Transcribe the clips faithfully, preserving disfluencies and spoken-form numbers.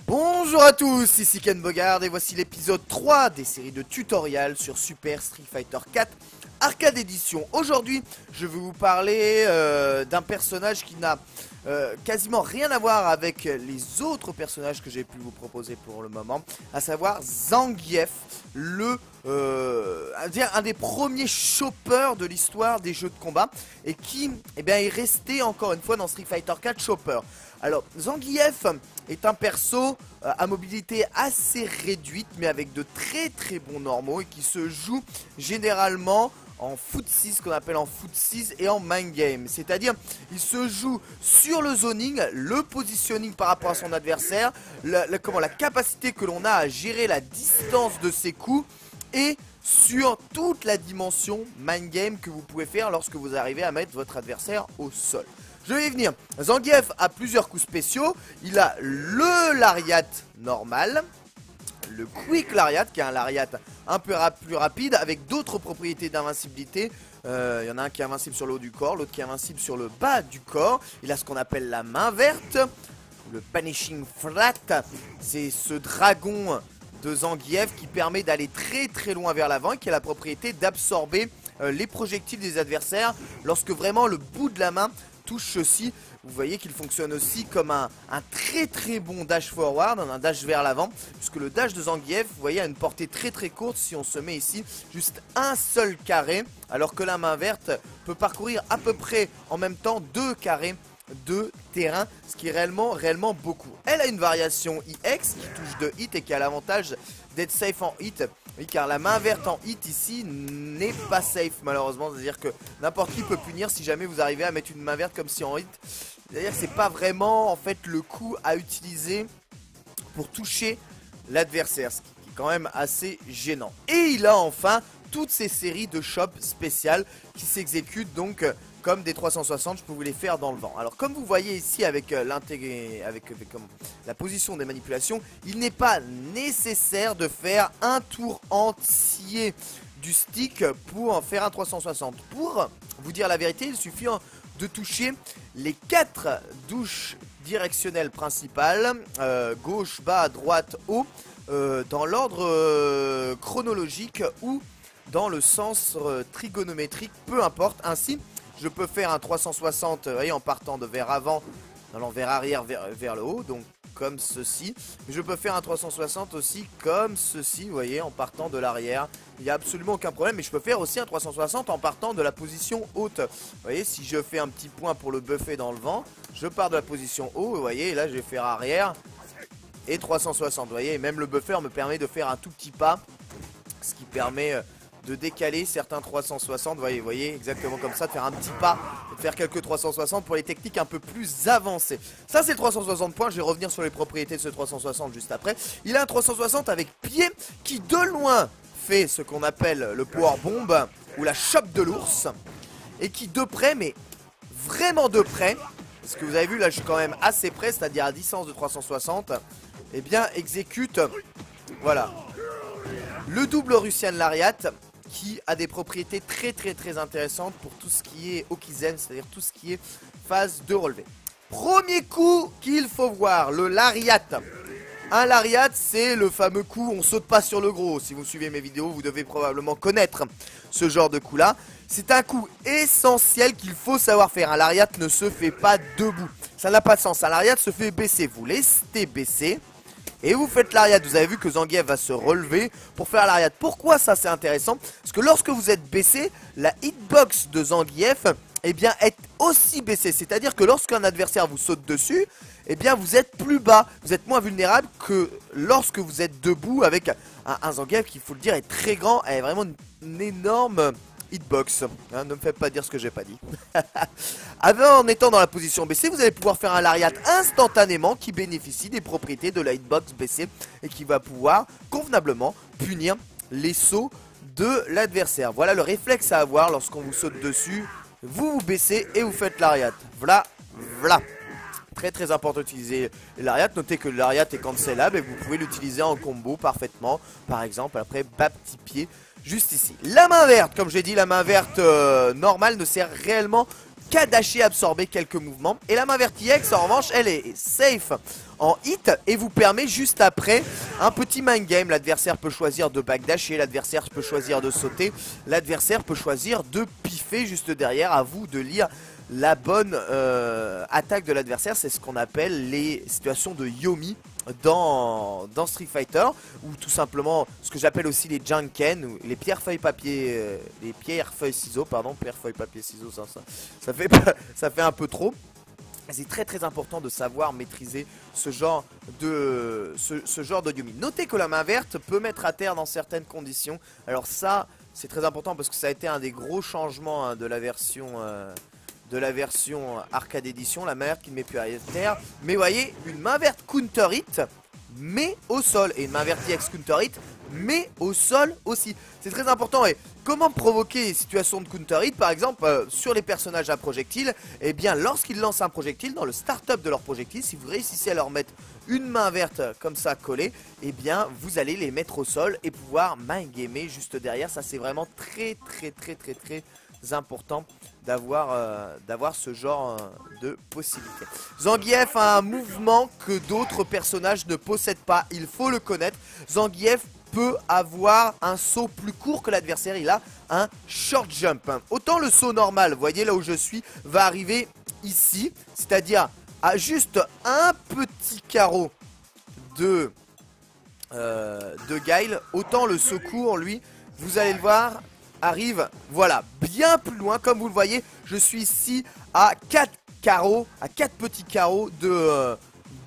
Bonjour à tous, ici Ken Bogard et voici l'épisode trois des séries de tutoriels sur Super Street Fighter quatre Arcade Edition. Aujourd'hui, je vais vous parler euh, d'un personnage qui n'a euh, quasiment rien à voir avec les autres personnages que j'ai pu vous proposer pour le moment, à savoir Zangief, le euh, un des premiers choppers de l'histoire des jeux de combat et qui eh bien, est resté encore une fois dans Street Fighter quatre chopper. Alors, Zangief est un perso euh, à mobilité assez réduite mais avec de très très bons normaux et qui se joue généralement en foot six, ce qu'on appelle en foot six et en mind game. C'est-à-dire, il se joue sur le zoning, le positioning par rapport à son adversaire, la, la, comment, la capacité que l'on a à gérer la distance de ses coups et sur toute la dimension mind game que vous pouvez faire lorsque vous arrivez à mettre votre adversaire au sol. Je vais y venir. Zangief a plusieurs coups spéciaux. Il a le lariat normal, le quick lariat qui est un lariat un peu rap plus rapide avec d'autres propriétés d'invincibilité. Euh, il y en a un qui est invincible sur le haut du corps, l'autre qui est invincible sur le bas du corps. Il a ce qu'on appelle la main verte, le Punishing Flat. C'est ce dragon de Zangief qui permet d'aller très très loin vers l'avant et qui a la propriété d'absorber euh, les projectiles des adversaires lorsque vraiment le bout de la main touche ceci. Vous voyez qu'il fonctionne aussi comme un, un très très bon dash forward, un dash vers l'avant, puisque le dash de Zangief, vous voyez, a une portée très très courte si on se met ici juste un seul carré, alors que la main verte peut parcourir à peu près en même temps deux carrés de terrain, ce qui est réellement réellement beaucoup. Elle a une variation I X qui touche de hit et qui a l'avantage d'être safe en hit. Oui, car la main verte en hit ici n'est pas safe malheureusement, c'est-à-dire que n'importe qui peut punir si jamais vous arrivez à mettre une main verte comme si en hit. C'est-à-dire que c'est pas vraiment en fait le coup à utiliser pour toucher l'adversaire, ce qui est quand même assez gênant. Et il a enfin toutes ces séries de chops spéciales qui s'exécutent donc euh, comme des trois cent soixante, je peux vous les faire dans le vent. Alors comme vous voyez ici avec euh, l'intégré, avec, avec comment, la position des manipulations, il n'est pas nécessaire de faire un tour entier du stick pour en faire un trois cent soixante. Pour vous dire la vérité, il suffit de toucher les quatre douches directionnelles principales, euh, gauche, bas, droite, haut, euh, dans l'ordre euh, chronologique ou dans le sens euh, trigonométrique, peu importe. Ainsi, je peux faire un trois cent soixante, vous voyez, en partant de vers avant, allant vers arrière, vers, vers le haut, donc comme ceci. Je peux faire un trois cent soixante aussi comme ceci, vous voyez, en partant de l'arrière. Il n'y a absolument aucun problème, mais je peux faire aussi un trois cent soixante en partant de la position haute. Vous voyez, si je fais un petit point pour le buffer dans le vent, je pars de la position haut, vous voyez, et là je vais faire arrière et trois cent soixante, vous voyez, et même le buffer me permet de faire un tout petit pas, ce qui permet de décaler certains trois cent soixante, vous voyez, vous voyez, exactement comme ça, de faire un petit pas, de faire quelques trois cent soixante pour les techniques un peu plus avancées. Ça c'est le trois cent soixante points, je vais revenir sur les propriétés de ce trois cent soixante juste après. Il a un trois cent soixante avec pied qui de loin fait ce qu'on appelle le power bomb ou la chope de l'ours et qui de près, mais vraiment de près, parce que vous avez vu là je suis quand même assez près, c'est-à-dire à distance de trois cent soixante, et eh bien exécute, voilà, le double Russian Lariat qui a des propriétés très très très intéressantes pour tout ce qui est Okizen, c'est-à-dire tout ce qui est phase de relevé. Premier coup qu'il faut voir, le Lariat. Un Lariat, c'est le fameux coup, on saute pas sur le gros. Si vous suivez mes vidéos, vous devez probablement connaître ce genre de coup-là. C'est un coup essentiel qu'il faut savoir faire. Un Lariat ne se fait pas debout. Ça n'a pas de sens. Un Lariat se fait baisser. Vous laissez baisser. Et vous faites l'ariat, vous avez vu que Zangief va se relever pour faire l'ariat. Pourquoi ça c'est intéressant? Parce que lorsque vous êtes baissé, la hitbox de Zangief eh bien, est aussi baissée. C'est-à-dire que lorsqu'un adversaire vous saute dessus, eh bien vous êtes plus bas. Vous êtes moins vulnérable que lorsque vous êtes debout avec un, un Zangief qui, il faut le dire, est très grand. Elle est vraiment une, une énorme hitbox, hein, ne me faites pas dire ce que j'ai pas dit. En étant dans la position baissée, vous allez pouvoir faire un lariat instantanément qui bénéficie des propriétés de la hitbox baissée et qui va pouvoir convenablement punir les sauts de l'adversaire. Voilà le réflexe à avoir lorsqu'on vous saute dessus. Vous vous baissez et vous faites lariat. Voilà, voilà. Très très important d'utiliser le lariat. Notez que le lariat est cancelable et vous pouvez l'utiliser en combo parfaitement. Par exemple, après bas petit pied. Juste ici. La main verte, comme j'ai dit, la main verte euh, normale ne sert réellement qu'à dasher, absorber quelques mouvements. Et la main verte I X, en revanche, elle est safe en hit et vous permet juste après un petit mind game. L'adversaire peut choisir de backdasher, l'adversaire peut choisir de sauter, l'adversaire peut choisir de piffer juste derrière. À vous de lire la bonne euh, attaque de l'adversaire. C'est ce qu'on appelle les situations de Yomi dans, dans Street Fighter, ou tout simplement ce que j'appelle aussi les Janken, ou les pierres feuilles papier, euh, les pierres feuilles ciseaux, pardon, pierres feuilles papier ciseaux, ça, ça, ça fait ça fait un peu trop. C'est très très important de savoir maîtriser ce genre de ce, ce genre de Yomi. Notez que la main verte peut mettre à terre dans certaines conditions. Alors ça, c'est très important parce que ça a été un des gros changements hein, de la version euh, de la version arcade édition, la main verte qui ne met plus à terre. Mais vous voyez, une main verte counter hit, mais au sol, et une main verte ex counter hit, mais au sol aussi. C'est très important. Et comment provoquer des situations de counter hit, par exemple euh, sur les personnages à projectiles? Et bien lorsqu'ils lancent un projectile, dans le start-up de leur projectile, si vous réussissez à leur mettre une main verte comme ça collée, et bien vous allez les mettre au sol et pouvoir mind gamer juste derrière. Ça c'est vraiment très très très très très important d'avoir euh, d'avoir ce genre euh, de possibilité. Zangief a un mouvement que d'autres personnages ne possèdent pas, il faut le connaître. Zangief peut avoir un saut plus court que l'adversaire, il a un short jump. Autant le saut normal, vous voyez là où je suis, va arriver ici, c'est-à-dire à juste un petit carreau de, euh, de Guile, autant le saut court, lui, vous allez le voir, arrive, voilà, bien plus loin. Comme vous le voyez, je suis ici à quatre carreaux, à quatre petits carreaux de...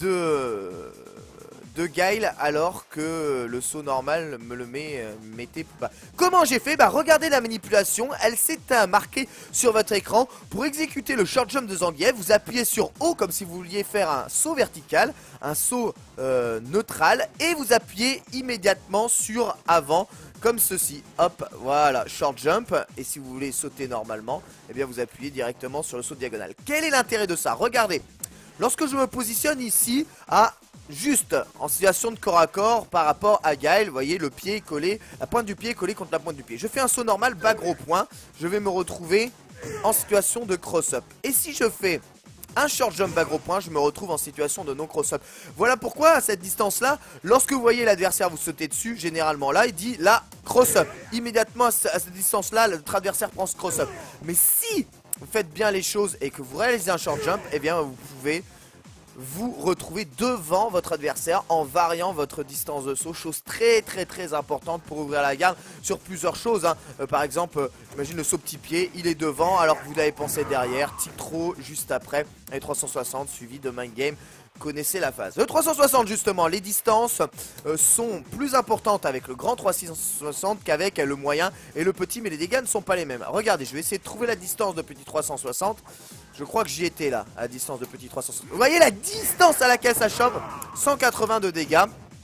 de de Guile, alors que le saut normal me le met, mettait plus bas. Comment j'ai fait? Bah regardez la manipulation, elle s'est euh, marquée sur votre écran. Pour exécuter le short jump de Zangief, vous appuyez sur O comme si vous vouliez faire un saut vertical, un saut euh, neutral, et vous appuyez immédiatement sur avant comme ceci. Hop, voilà, short jump. Et si vous voulez sauter normalement, eh bien vous appuyez directement sur le saut diagonal. Quel est l'intérêt de ça? Regardez, lorsque je me positionne ici à juste en situation de corps à corps par rapport à Guile, vous voyez le pied collé, la pointe du pied collée contre la pointe du pied. Je fais un saut normal, bas gros point, je vais me retrouver en situation de cross-up. Et si je fais un short jump bas gros point, je me retrouve en situation de non cross-up. Voilà pourquoi à cette distance là, lorsque vous voyez l'adversaire vous sauter dessus, généralement là il dit là cross-up. Immédiatement à cette distance là, notre adversaire prend ce cross-up. Mais si vous faites bien les choses et que vous réalisez un short jump, eh bien vous pouvez vous retrouvez devant votre adversaire en variant votre distance de saut, chose très très très importante pour ouvrir la garde sur plusieurs choses hein. euh, Par exemple, euh, imagine le saut petit pied, il est devant alors que vous l'avez pensé derrière, tic trop juste après, et trois cent soixante suivi de mind game. Connaissez la phase. Le trois cent soixante justement, les distances euh, sont plus importantes avec le grand trois cent soixante qu'avec le moyen et le petit, mais les dégâts ne sont pas les mêmes. Regardez, je vais essayer de trouver la distance de petit trois cent soixante. Je crois que j'y étais là, à la distance de petit trois cent soixante. Vous voyez la distance à laquelle ça chope, cent quatre-vingts de dégâts.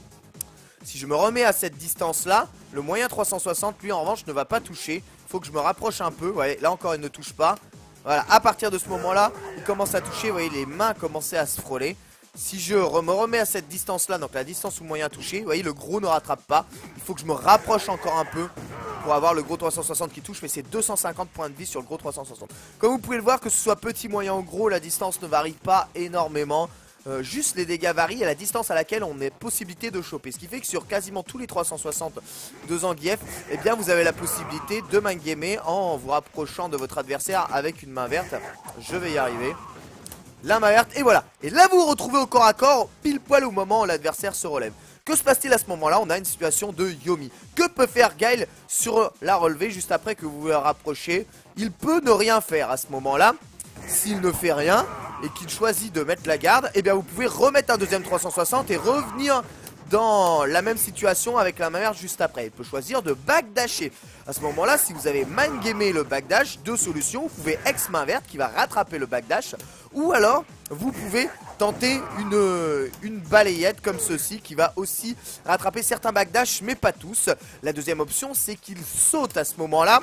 Si je me remets à cette distance là, le moyen trois cent soixante lui en revanche ne va pas toucher. Il faut que je me rapproche un peu, vous voyez, là encore il ne touche pas. Voilà, à partir de ce moment là, il commence à toucher, vous voyez les mains commençaient à se frôler. Si je me remets à cette distance là, donc la distance où moyen touché, vous voyez le gros ne rattrape pas. Il faut que je me rapproche encore un peu pour avoir le gros trois cent soixante qui touche, mais c'est deux cent cinquante points de vie sur le gros trois cent soixante. Comme vous pouvez le voir, que ce soit petit, moyen ou gros, la distance ne varie pas énormément. Euh, juste les dégâts varient à la distance à laquelle on a possibilité de choper. Ce qui fait que sur quasiment tous les trois cent soixante de Zangief, eh bien vous avez la possibilité de mind gamer en vous rapprochant de votre adversaire avec une main verte. Je vais y arriver. La main verte, et voilà. Et là vous vous retrouvez au corps à corps, pile poil au moment où l'adversaire se relève. Que se passe-t-il à ce moment-là? On a une situation de Yomi. Que peut faire Guile sur la relevée juste après que vous vous rapprochez? Il peut ne rien faire à ce moment-là. S'il ne fait rien et qu'il choisit de mettre la garde, eh bien vous pouvez remettre un deuxième trois cent soixante et revenir dans la même situation avec la main verte juste après. Il peut choisir de backdasher. À ce moment-là, si vous avez mind gamé le backdash, deux solutions. Vous pouvez ex main verte qui va rattraper le backdash, ou alors vous pouvez tenter une, une balayette comme ceci qui va aussi rattraper certains backdash mais pas tous. La deuxième option, c'est qu'il saute à ce moment-là.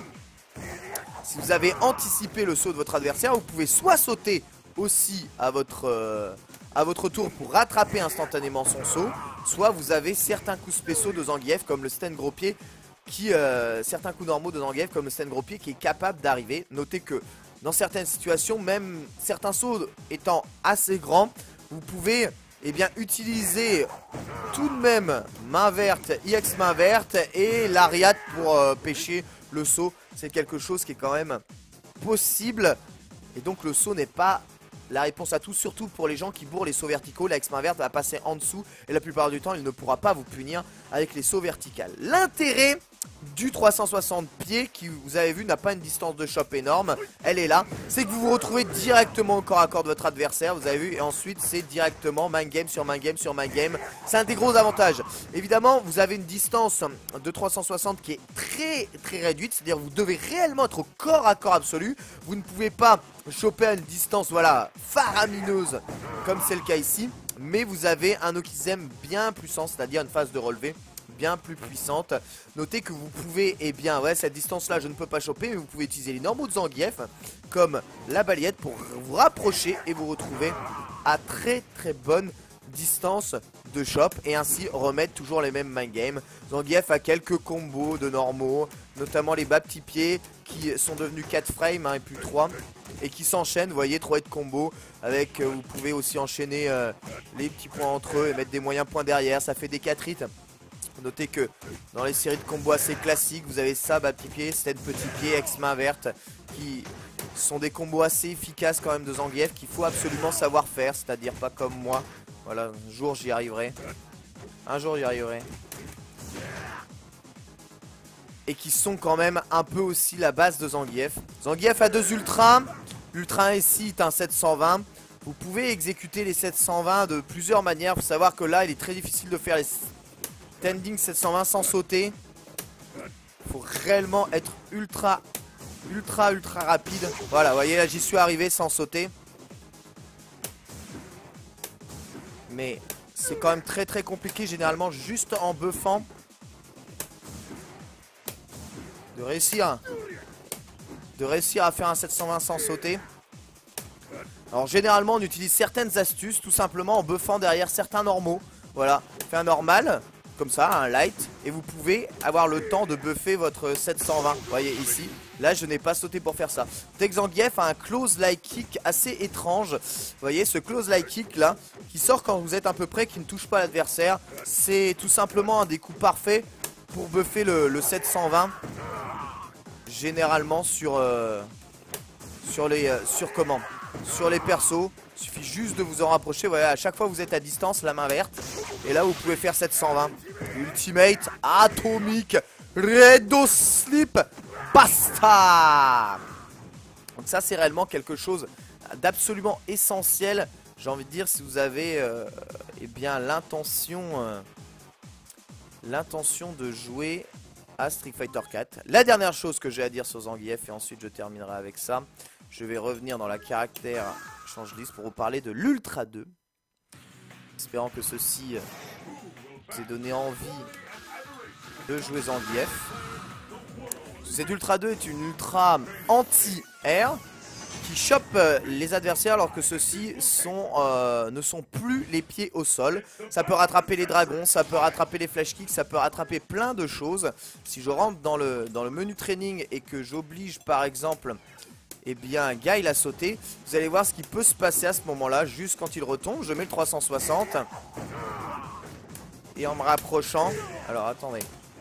Si vous avez anticipé le saut de votre adversaire, vous pouvez soit sauter aussi à votre, euh, à votre tour pour rattraper instantanément son saut, soit vous avez certains coups spéciaux de Zangief comme le stand gros pied qui, euh, certains coups normaux de Zangief comme le stand gros pied qui est capable d'arriver. Notez que dans certaines situations, même certains sauts étant assez grands, vous pouvez eh bien utilisez tout de même main verte, I X main verte et l'Ariat pour euh, pêcher le saut. C'est quelque chose qui est quand même possible. Et donc le saut n'est pas la réponse à tout, surtout pour les gens qui bourrent les sauts verticaux. La X main verte va passer en dessous et la plupart du temps il ne pourra pas vous punir avec les sauts verticales. L'intérêt du trois cent soixante pieds qui, vous avez vu, n'a pas une distance de chop énorme, elle est là, c'est que vous vous retrouvez directement au corps à corps de votre adversaire, vous avez vu, et ensuite c'est directement main game sur main game sur main game. C'est un des gros avantages. Évidemment vous avez une distance de trois cent soixante qui est très très réduite, c'est à dire vous devez réellement être au corps à corps absolu. Vous ne pouvez pas choper à une distance, voilà, faramineuse comme c'est le cas ici, mais vous avez un Okizeme bien puissant, c'est à dire une phase de relevé bien plus puissante. Notez que vous pouvez, eh bien, ouais, cette distance là je ne peux pas choper, mais vous pouvez utiliser les normaux de Zangief comme la balayette pour vous rapprocher et vous retrouver à très très bonne distance de chop et ainsi remettre toujours les mêmes main games. Zangief a quelques combos de normaux, notamment les bas petits pieds qui sont devenus quatre frames hein, et plus trois et qui s'enchaînent, vous voyez, trois hits combo avec, euh, vous pouvez aussi enchaîner euh, les petits points entre eux et mettre des moyens points derrière, ça fait des quatre hits. Notez que dans les séries de combos assez classiques, vous avez ça, bas petit pied, stand petit pied, ex main verte, qui sont des combos assez efficaces quand même de Zangief qu'il faut absolument savoir faire, c'est-à-dire pas comme moi. Voilà, un jour j'y arriverai. Un jour j'y arriverai. Et qui sont quand même un peu aussi la base de Zangief. Zangief a deux ultras. L'ultra un ici est un sept cent vingt. Vous pouvez exécuter les sept cent vingt de plusieurs manières. Il faut savoir que là, il est très difficile de faire les standing sept cent vingt sans sauter. Il faut réellement être ultra, ultra, ultra rapide. Voilà, vous voyez, là, j'y suis arrivé sans sauter. Mais c'est quand même très, très compliqué, généralement, juste en buffant. De réussir, de réussir à faire un sept cent vingt sans sauter. Alors, généralement, on utilise certaines astuces, tout simplement en buffant derrière certains normaux. Voilà, fait un normal. Comme ça, un light, et vous pouvez avoir le temps de buffer votre sept cent vingt. Vous voyez ici, là je n'ai pas sauté pour faire ça. Zangief a un close like kick assez étrange. Vous voyez ce close like kick là, qui sort quand vous êtes un peu près, qui ne touche pas l'adversaire. C'est tout simplement un des coups parfaits pour buffer le, le sept cent vingt. Généralement sur, euh, sur les euh, sur comment sur les persos. Il suffit juste de vous en rapprocher. Voilà, à chaque fois vous êtes à distance, la main verte. Et là vous pouvez faire sept cent vingt. Ultimate atomique Redo Slip Basta. Donc ça c'est réellement quelque chose d'absolument essentiel. J'ai envie de dire, si vous avez euh, eh bien l'intention euh, l'intention de jouer à Street Fighter quatre. La dernière chose que j'ai à dire sur Zangief, et ensuite je terminerai avec ça. Je vais revenir dans la caractère change liste pour vous parler de l'Ultra deux. Espérant que ceci vous ait donné envie de jouer Zangief. Cette Ultra deux est une Ultra anti-air qui chope les adversaires alors que ceux-ci sont, euh, ne sont plus les pieds au sol. Ça peut rattraper les dragons, ça peut rattraper les flash kicks, ça peut rattraper plein de choses. Si je rentre dans le, dans le menu training et que j'oblige par exemple eh bien Guile a sauté, vous allez voir ce qui peut se passer à ce moment là. Juste quand il retombe, je mets le trois cent soixante et en me rapprochant, alors attendez,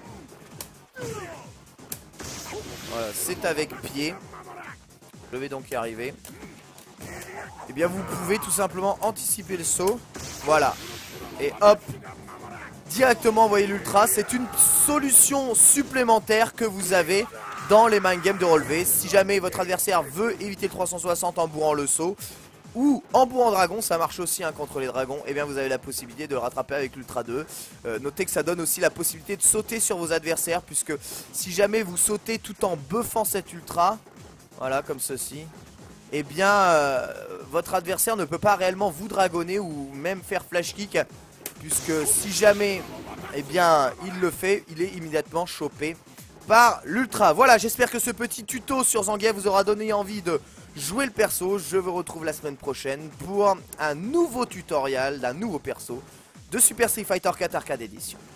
voilà, c'est avec pied, je vais donc y arriver. Et bien vous pouvez tout simplement anticiper le saut, voilà, et hop, directement envoyer l'ultra. C'est une solution supplémentaire que vous avez dans les mind games de relevé. Si jamais votre adversaire veut éviter le trois cent soixante en bourrant le saut ou en bourrant dragon, ça marche aussi hein, contre les dragons, et eh bien vous avez la possibilité de le rattraper avec l'ultra deux. euh, Notez que ça donne aussi la possibilité de sauter sur vos adversaires, puisque si jamais vous sautez tout en buffant cet ultra, voilà comme ceci, et eh bien euh, votre adversaire ne peut pas réellement vous dragonner ou même faire flash kick, puisque si jamais eh bien il le fait, il est immédiatement chopé par l'ultra. Voilà, j'espère que ce petit tuto sur Zangief vous aura donné envie de jouer le perso. Je vous retrouve la semaine prochaine pour un nouveau tutoriel d'un nouveau perso de Super Street Fighter quatre Arcade Edition.